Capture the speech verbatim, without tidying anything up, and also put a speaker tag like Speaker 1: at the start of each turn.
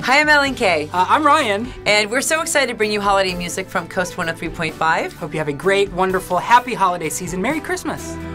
Speaker 1: Hi, I'm Ellen Kay.
Speaker 2: Uh, I'm Ryan.
Speaker 1: And we're so excited to bring you holiday music from Coast one oh three point five.
Speaker 2: Hope you have a great, wonderful, happy holiday season. Merry Christmas.